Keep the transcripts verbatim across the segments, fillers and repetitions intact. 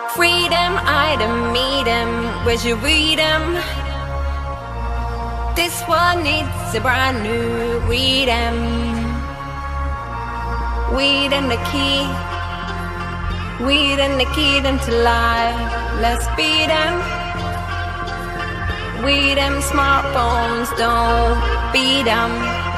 Freedom, I don't meet him. Where'd you read him? This one needs a brand new rhythm. Weed and the key, weed and the key them to life. Let's beat them. We them smartphones, don't beat them.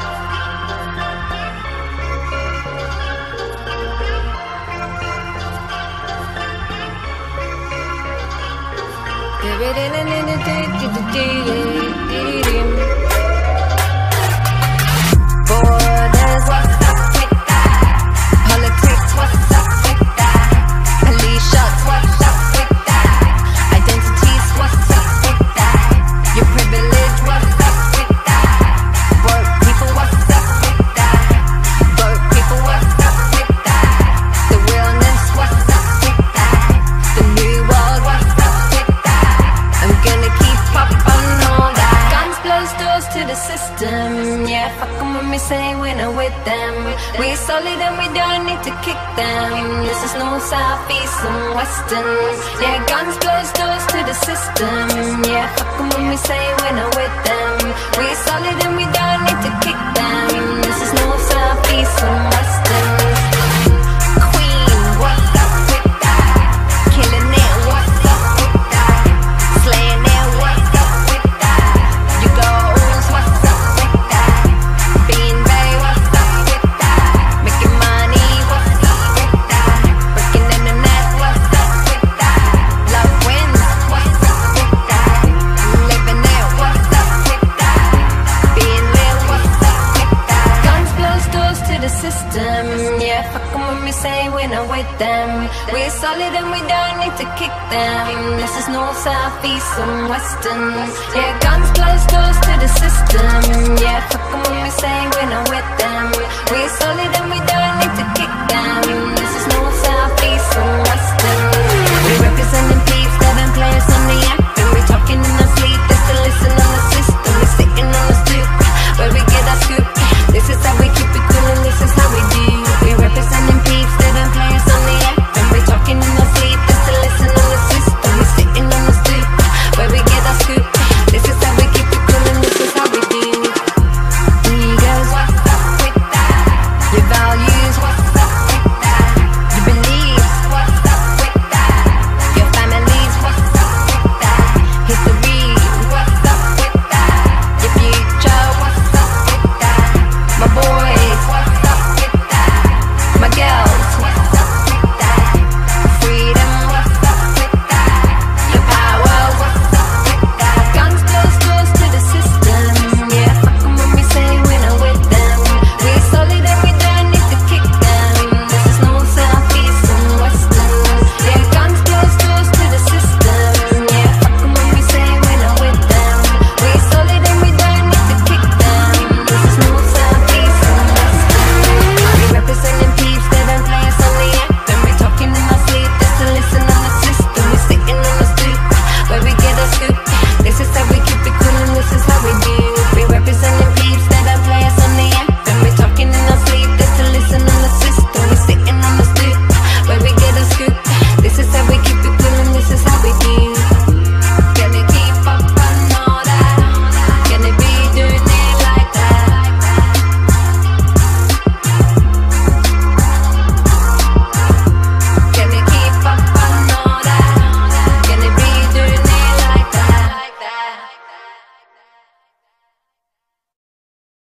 Borders, what's up with that? Politics, what's up with that? Police shots, what's up with that? Identities, what's up with that? Your privilege, what's up with that? Broke people, what's up with that? Broke people, what's up with that? The realness, what's up with that? The new world, what's up with that? I'm gonna keep up on all that. Guns close doors to the system. Yeah, fuck 'em when we say we're not with them. We're solid and we don't need to kick them. This is no south, east and western. Yeah, guns close doors to the system. Yeah, fuck 'em when we say we're not with them. We're solid and we don't need to kick them. This is no south, east and western. Queen, what's up with that? Killing it, what's up with that? Slaying it, what's up with that? You goals, what's up with that? Being Bay, what's up with that? Making money, what's up with that? Breaking in the net, what's up with that? Love wins, what's up with that? Living it, what's up with that? Being real, what's up with that? Guns close doors to the system. Yeah, fuck 'em when we say we're not with them. We're solid and we don't need to kick them. This is north, south, east and western. Yeah, guns close doors to the system. Yeah, fuck 'em when we say we're not with them. We're solid and we don't need to kick them. This is north, south, east and western. We representing peeps, seven players on the anthem. We talking in our sleep, they still listen on the system. We sitting on the stoop, where we get our scoop. This is how we keep it cool and this is how we do.